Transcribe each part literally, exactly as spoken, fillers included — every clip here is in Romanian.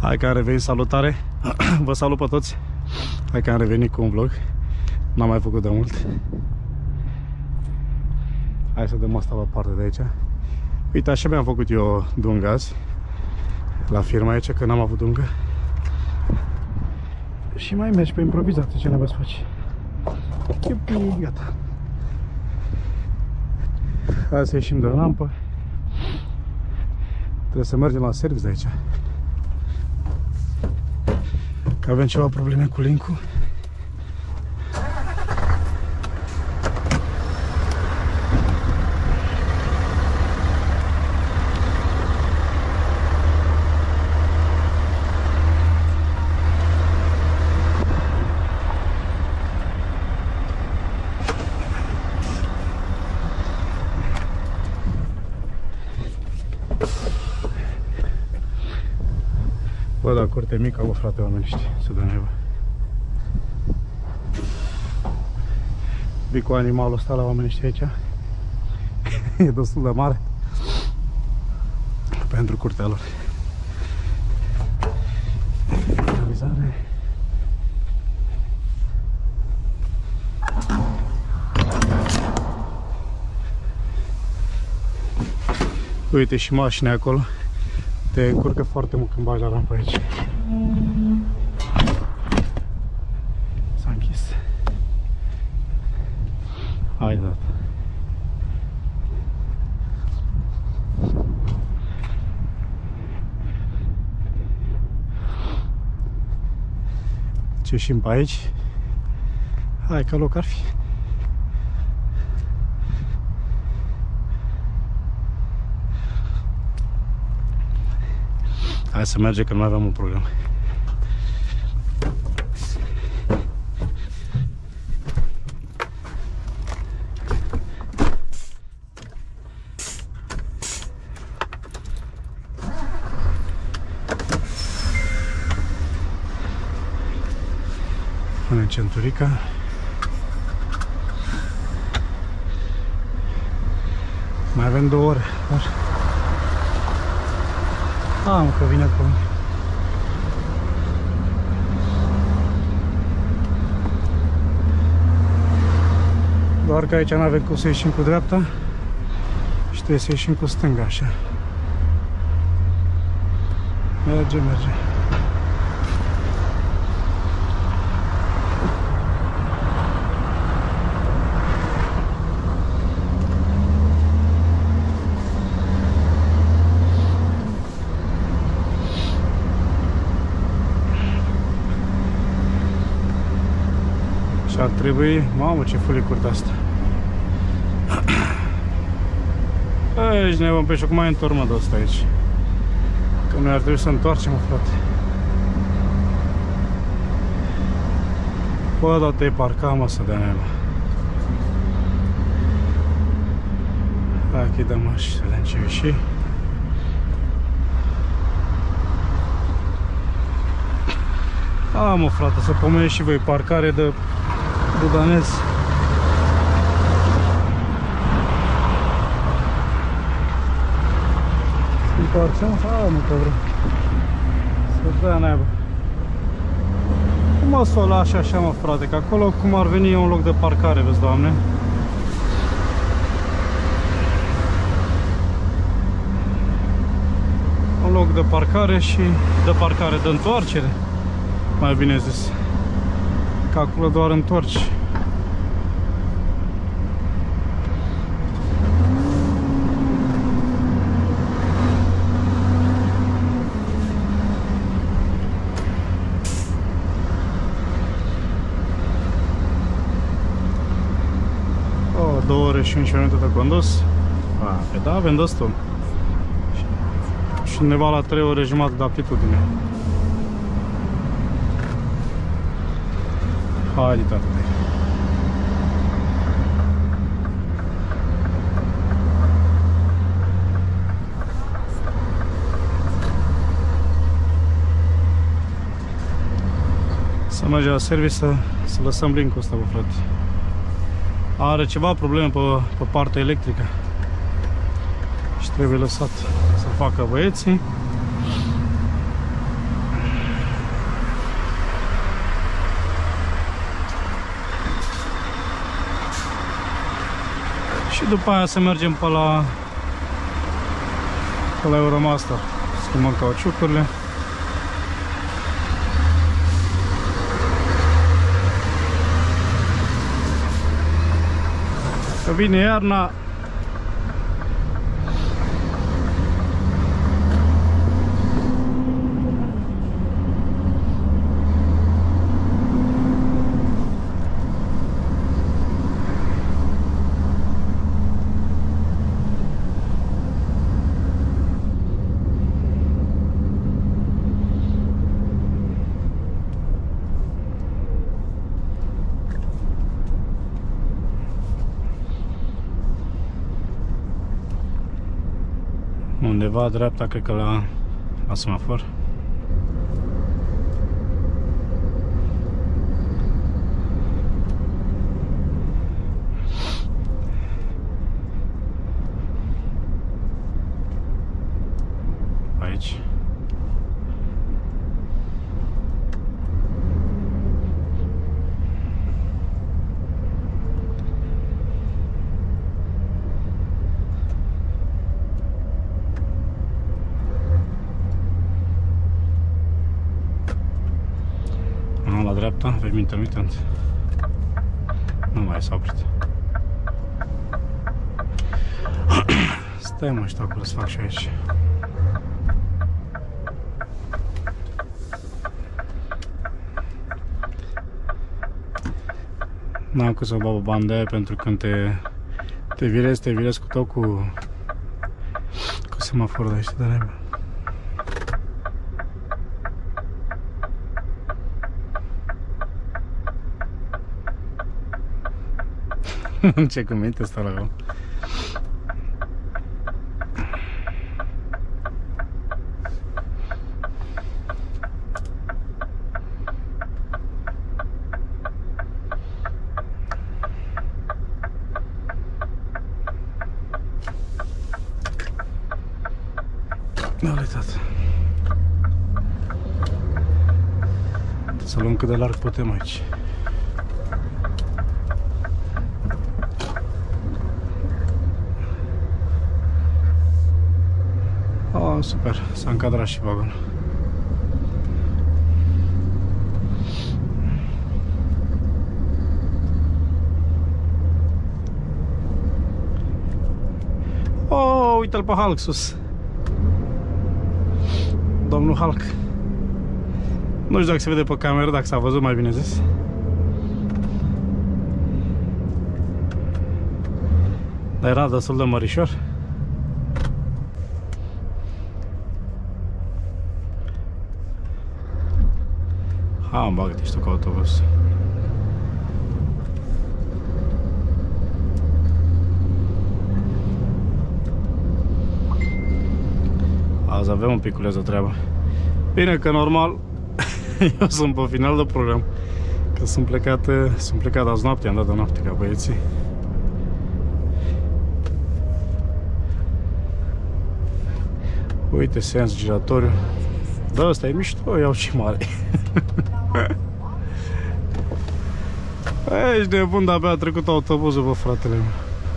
Hai că am revenit, salutare. Vă salut pe toți. Hai că am revenit cu un vlog. N-am mai făcut de mult. Hai să dăm asta la parte de aici. Uite, așa mi-am făcut eu dunga azi la firma aici, că n-am avut dungă. Și mai mergi pe improvizat, ce ne-a să faci. Chiupi, gata. Hai să ieșim de lampă. Trebuie să mergem la service de aici, că avem ceva probleme cu link-ul. Bă, da, curte mică, bă, frate, oameniști, să dă neva. Bicul animalul ăsta la oameniști aici e destul de mare pentru curtea lor. Realizare. Uite și mașina acolo. Te încurcă foarte mult când bagi la rampă aici. S-a închis. Hai, dat. Ce ieșim pe aici. Hai, că loc ar fi. Hai să mergem, că nu avem un problem. Punem centurica. Mai avem două ore. Ah, mă, că vine pe mine. Doar că aici nu avem cum să ieșim cu dreapta și trebuie să ieșim cu stânga, așa. Merge, merge. Și ar trebui... Mamă, ce fulie curtea asta. Aici ne vom pe și acum mai întormă de asta aici. Că noi ar trebui să întoarcem, frate. Bă, dar te-ai parcat, mă, să dea neva. Hai că-i dăm așa, să vedem ce ieși. A, mă, frate, să pomeneți și voi parcare de budanez. Întoarcem? A, mă, că vreau să dea neva. Cum o să o lași așa, mă, frate, că acolo cum ar veni e un loc de parcare, vezi, Doamne. Un loc de parcare și de parcare, de întoarcere, mai bine zis. Că acolo doar întorci. Oh, două ore și unsprezece minute de condus. Ah, pe da, avem destul. Și undeva la trei ore jumătate de aptitudine. Hai, tată. Să mergem la service să, să lăsăm link-ul ăsta, bă, frate. Are ceva probleme pe, pe partea electrică și trebuie lăsat să facă băieții. după aia să mergem pe la pe la Euromaster. Schimbăm cauciucurile. Că vine iarna. Undeva dreapta, cred că la, la semafor. Aici. La dreapta, avem intermitent. Nu mai s-a oprit. Stai mă, știu acolo să fac și aici. N-am cum să bag o bandă aia pentru când te, te virezi, te virezi cu tot cu, cu semaforul de aici de neba. Ce cuvinte stau la gău. Da-le, tată. Să luăm cât de larg putem aici. Oh, super, s-a încadrat și vagonul. Oh, uite-l pe Hulk sus. Domnul Hulk. Nu știu dacă se vede pe cameră, dacă s-a văzut, mai bine zis. Dar era destul de mărișor. Ha, îmi bagă-te și tu ca autobuz. Azi avem un piculeț de treabă. Bine că normal eu sunt pe final de program. Că sunt plecat, sunt plecat azi noapte, am dat de noapte ca băieții. Uite, seans giratoriu. Da, ăsta e mișto, iau și mare. Ești nebun, de-abia a trecut autobuzul, bă, fratele meu.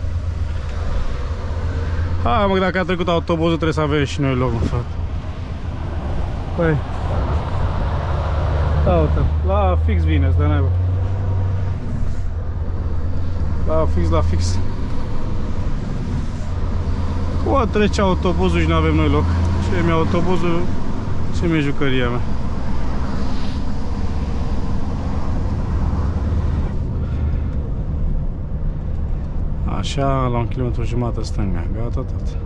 Hai, mă, dacă a trecut autobuzul, trebuie să avem și noi loc, mă, frate. Păi. Da, uite, la fix vine, stă naiba. La fix, la fix. Cum trece autobuzul și nu avem noi loc? Ce mi-e autobuzul, ce mi-e jucăria mea? Așa, la un kilometru jumătate stânga. Gata, tot.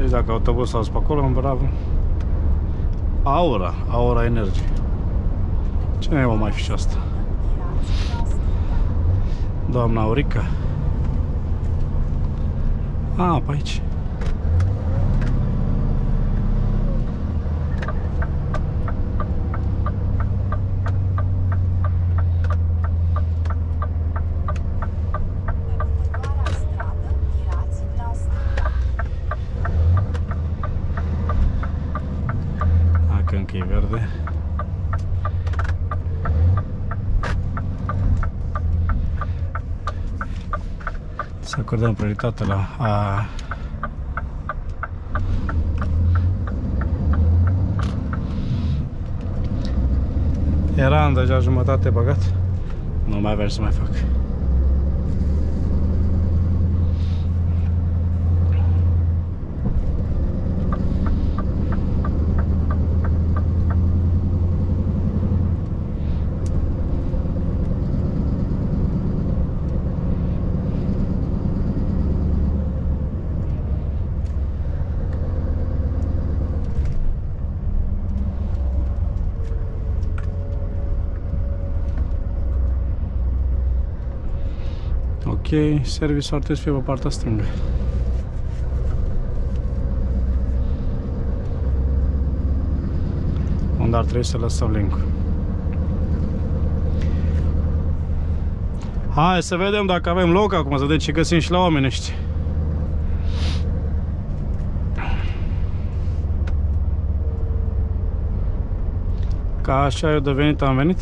Vedeți dacă autobusul azi pe acolo, bravo. Aura, Aura Energy. Ce ne va mai fi și asta? Doamna Aurica. A, pe aici. Dacă încă e verde. Să acordăm prioritate la a... Eram deja jumătate băgat. Nu mai vreau să mai fac. Ok, serviciul ar trebui să fie pe partea stângă. Unde ar trebui să lăsăm link-ul. Hai să vedem dacă avem loc acum, să vedem ce găsim și la oameni ăștia. Ca așa eu de venit am venit.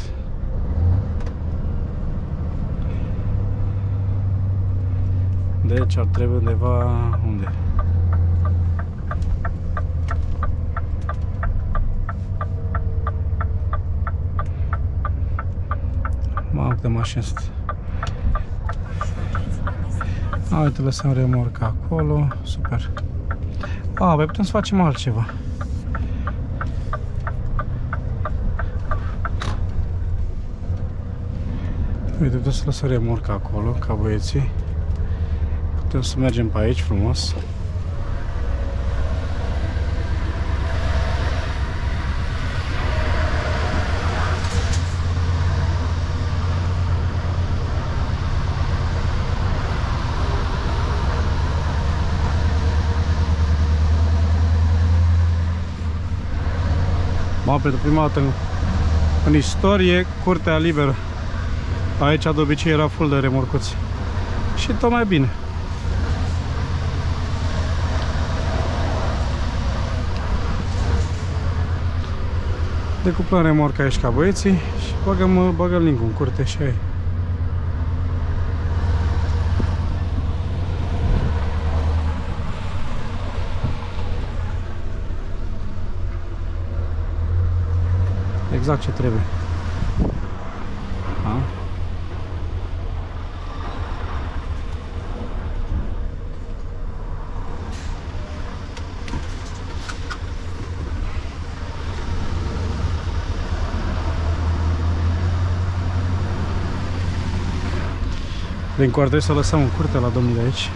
Deci ar trebui undeva... unde? Mamă, câte mașini sunt. A, uite, lăsăm remorca acolo. Super. A, mai putem să facem altceva. Uite, putem să lăsăm remorca acolo, ca băieții. Putem să mergem pe aici frumos. Mamă, pentru prima dată în, în istorie, curtea liberă. Aici de obicei era full de remorcuți. Și tot mai bine. Decuplăm remorca aici ca băieții și băgăm, băgăm link-ul în curte și aia. Exact ce trebuie. A? Din coartă să lăsăm în curte la domnul de aici.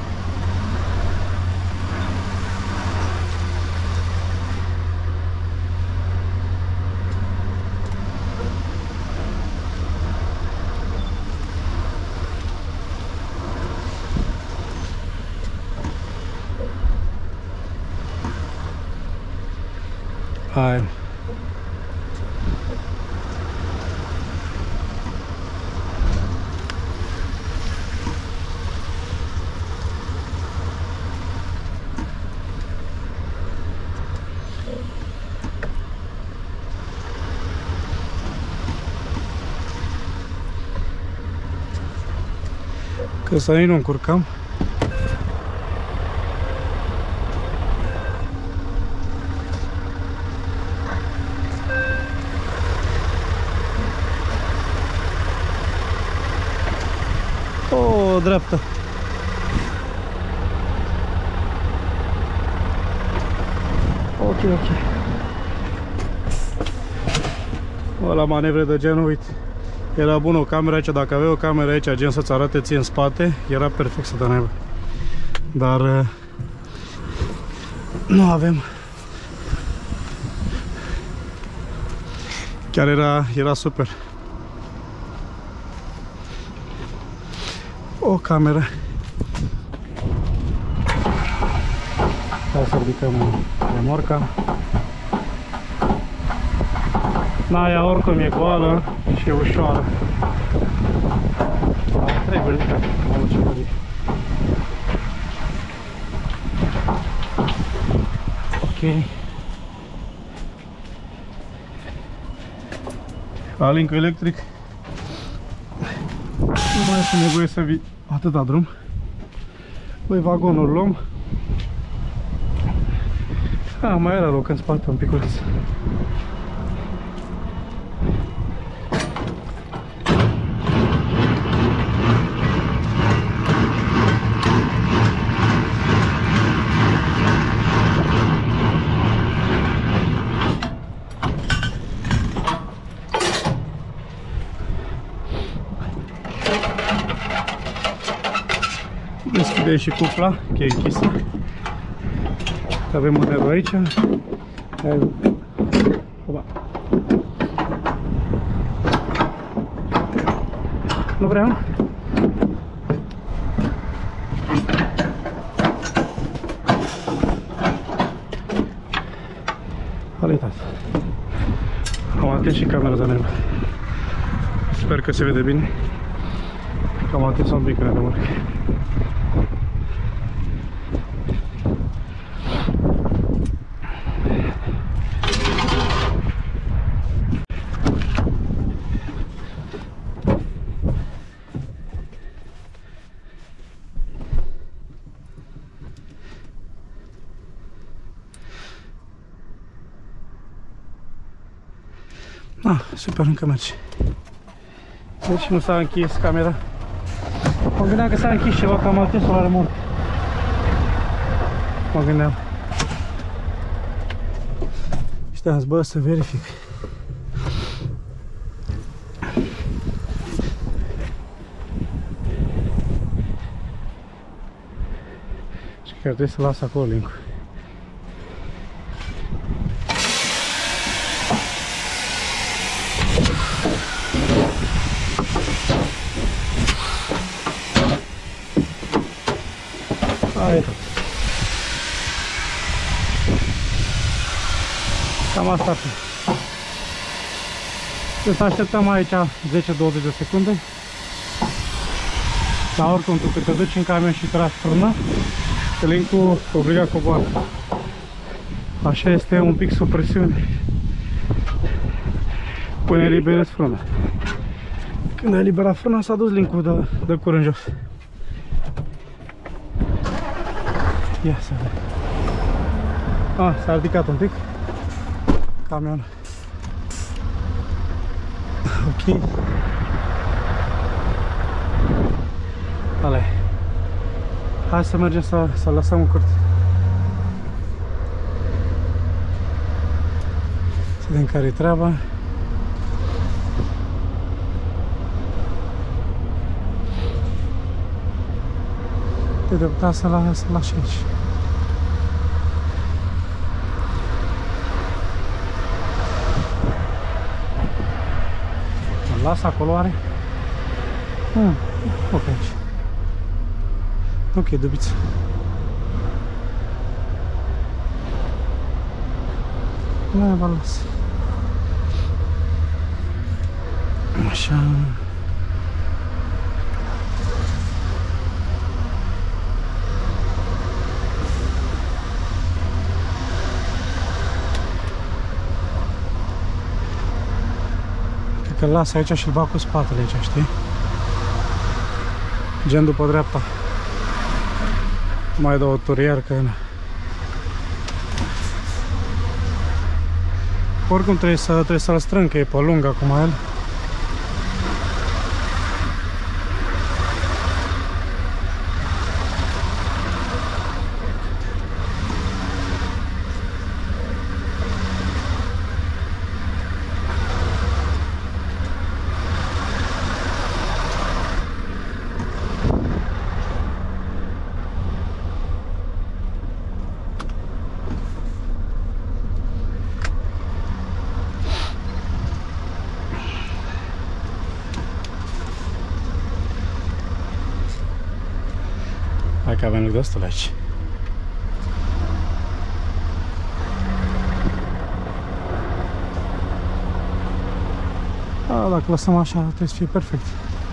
Hai. Că să nu încurcăm. O, dreapta. Ok, ok. O, la manevre de genul, uite. Era bună o cameră aici, dacă aveai o cameră aici, gen să-ți arate ție în spate, era perfect să te naiba. Dar nu avem. Chiar era, era super. O cameră. Hai să ridicăm remorca. Na, ea oricum e goală și e ușoară. Trebuie ridicată. Mamă, ce mări. Ok. Alink electric. Nu mai este nevoie să vii atâta drum. Băi, vagonul luăm. Ah, mai era loc în spate un piculeț. Deschide și cufla, că e închisă. Avem modelul aici. Opa. Nu vreau. Calitate. Am atins și camera de nervă. Sper că se vede bine. Am atins un pic în remorcă. Ah, super, încă merge. Deci nu s-a închis camera. Mă gândeam că s-a închis ceva, că am atins-o la remorcă. Mă gândeam. Știam, bă, să verific. Și chiar trebuie să las acolo link-ul. Hai. Cam asta fi. Trebuie să așteptăm aici zece douăzeci de secunde. Dar oricum tu când te duci în camion și tragi frână, link-ul obliga coboară. Așa este un pic sub presiune până eliberezi frâna. Când ai eliberat frâna, s-a dus link-ul de, de curând jos. Ia să vedem. Ah, s-a ridicat un pic camionul. Ok. Ale. Hai să mergem să, să lăsăm în curte. Să vedem care-i treaba. Te depta să la, să lași aici. Îl las acolo, are? Hmm, ok aici. Ok, dubiță. Nu, vă las. Așa. Că îl las aici și îl bag cu spatele aici, știi? Gen după dreapta. Mai dau o turier, că... Oricum trebuie să trebuie să-l strâng, că e pe lung acum el. Hai că avem destul aici. A, dacă lăsăm așa, trebuie să fie perfect.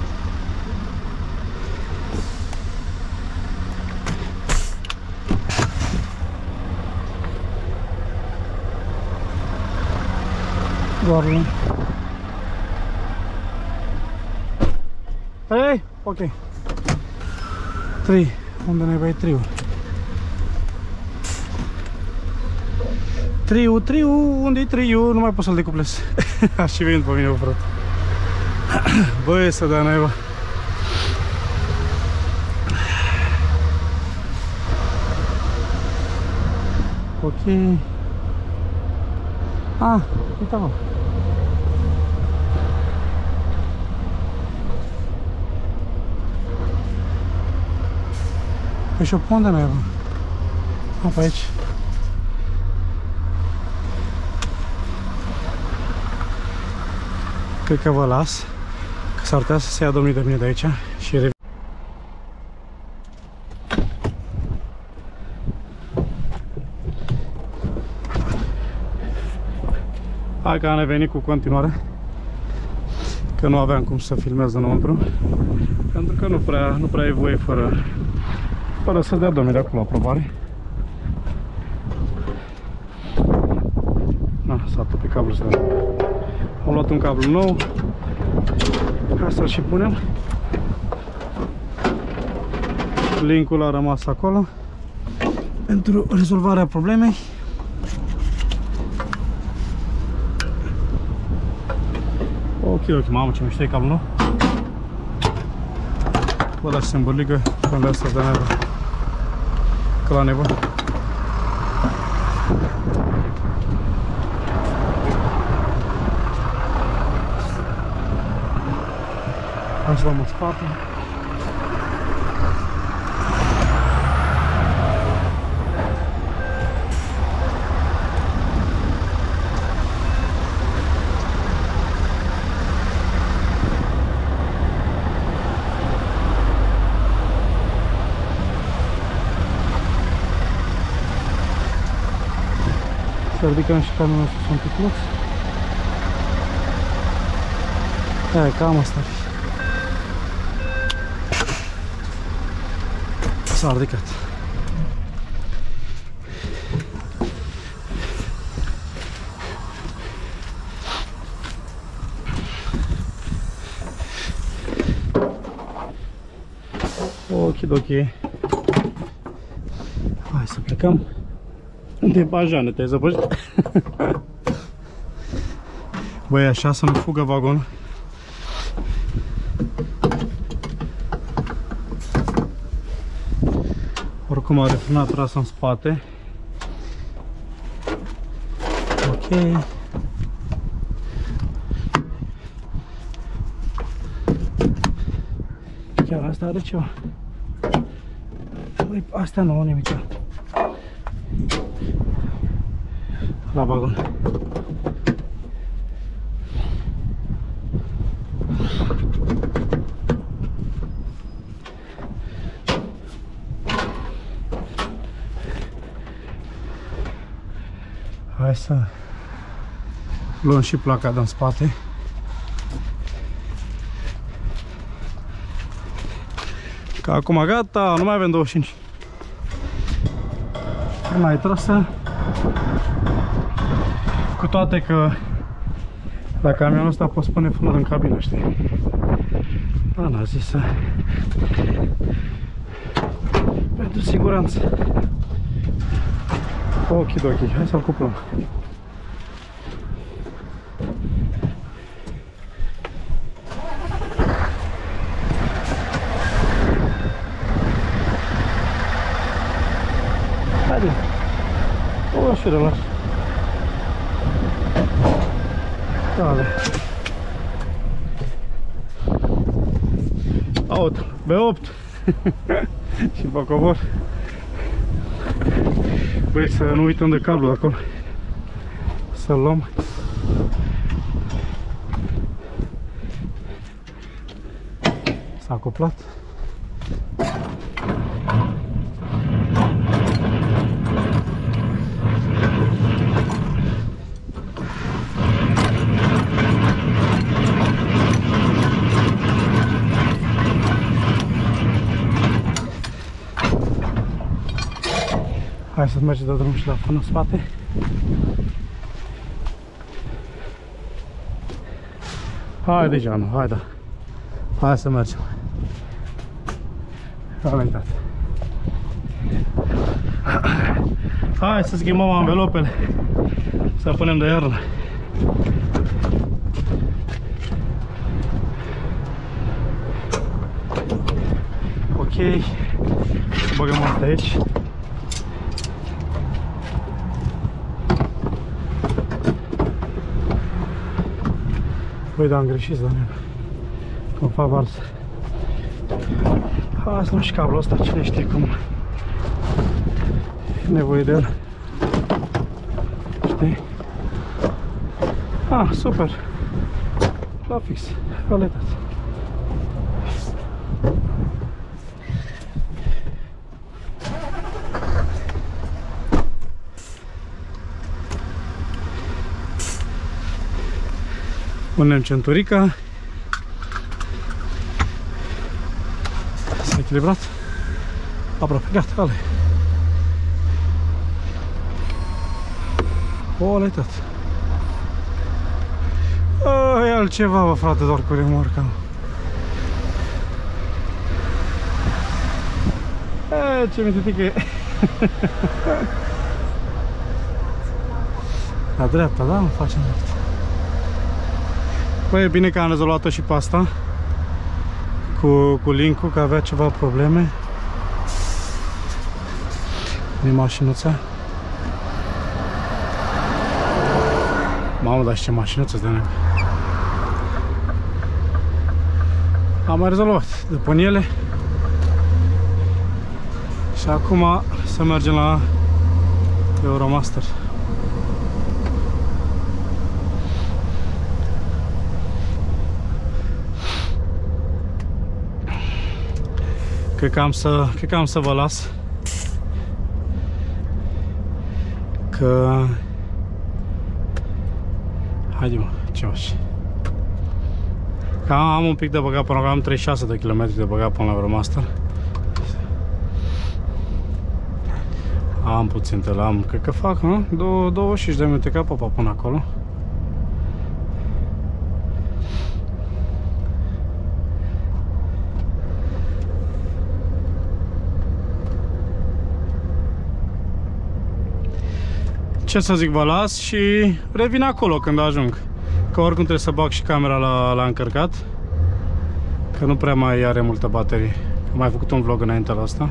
Doar un... Hei, ok. Trei. Unde ne bai triul? Triu, triu, unde-i triu? Nu mai pot să-l decuplez. Aș și venit pe mine, frate. Băi, să dea naiba. Ok. Ah, uite acolo. Păi și-o pe unde naiba? A, pe aici. Cred că vă las, că s-ar putea să se ia domnii de mine de aici și revin. Hai că am revenit cu continuare, că nu aveam cum să filmez înăuntru, pentru că nu prea, nu prea e voie fără, fără să dea domnii de acolo aprobare. Na, s-a topit cablul ăsta. Am luat un cablu nou, hai să-l și punem. Linkul a rămas acolo pentru rezolvarea problemei. Ok, ok, mamă, ce mișto e cablul nou. Bă, dar și se îmbărligă când asta de nebă. Că la nebă. Hai să luăm în spate. Să ridicăm și camionul sus un pic lux. Aia, cam asta ar fi. S-a ridicat. Okidoki. Hai să plecăm. De bajane, te-ai zăpășit? Băi, așa să nu fugă vagonul. Oricum are frâna trasă în spate. Ok. Chiar asta are ceva. Băi, astea nu au nimic. La vagon. Hai să luăm și placa din spate. Că acum gata, nu mai avem douăzeci și cinci. Mai trasă. Cu toate că la camionul ăsta poți pune frână în cabină, știi? Da, n-a zis să... pentru siguranță. Okidoki, hai să-l cuplăm. Haide! O, și relax. Dale. Out, B opt. Și pe cobor. Băi, să nu uităm de cablu acolo. Să-l luăm. S-a acoplat. Hai să mergem de drum și la până în spate. Haide, Janu, haide. Hai să mergem. Hai, Hai să schimbăm anvelopele. Să punem de iarnă. Ok. Să băgăm asta aici. Băi, dar am greșit, Daniel. Cum fac varsă. Hai să nu și cablul ăsta, cine știe cum e nevoie de el. Știi? Ah, super. La fix. Calitate. Punem centurica. S-a echilibrat. Aproape, gata, ale. Ole tot. E altceva, bă, frate, doar cu remorca. E, ce mintitică e. La dreapta, da? Îmi facem dreapta. Păi e bine că am rezolvat-o și pe asta cu, cu link-ul, că avea ceva probleme din mașinuța. Mamă, dar și ce mașinuță de nebe. Am mai rezolvat după ele. Și acum să mergem la Euromaster. Cred că am să, cred că am să vă las. Că... Haide, mă, ce faci? Că am un pic de băgat până la am treizeci și șase de kilometri de băgat până la Euromaster. Am puțin te am, cred că fac, nu? douăzeci și cinci de minute ca popa până acolo. Ce să zic, vă las și revin acolo când ajung. Că oricum trebuie să bag și camera la, la încărcat. Că nu prea mai are multă baterie. Am mai făcut un vlog înainte la asta.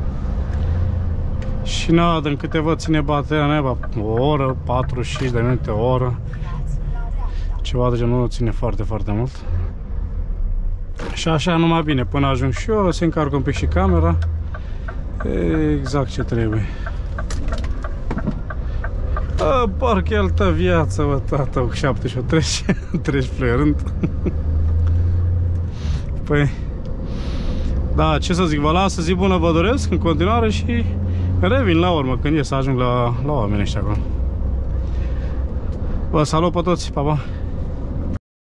Și na, din câte văd ține bateria neba o oră, patruzeci și cinci de minute, o oră. Ceva de genul, nu ține foarte, foarte mult. Și așa numai bine, până ajung și eu, se încarcă un pic și camera. Exact ce trebuie. A, parcă e altă viață, bă, tata, cu șapte și o treci, treci fluierând. Păi, da, ce să zic, vă las, zi bună vă doresc în continuare și revin la urmă când e să ajung la, la oamenii ăștia acolo. Vă salut pe toți, pa, pa!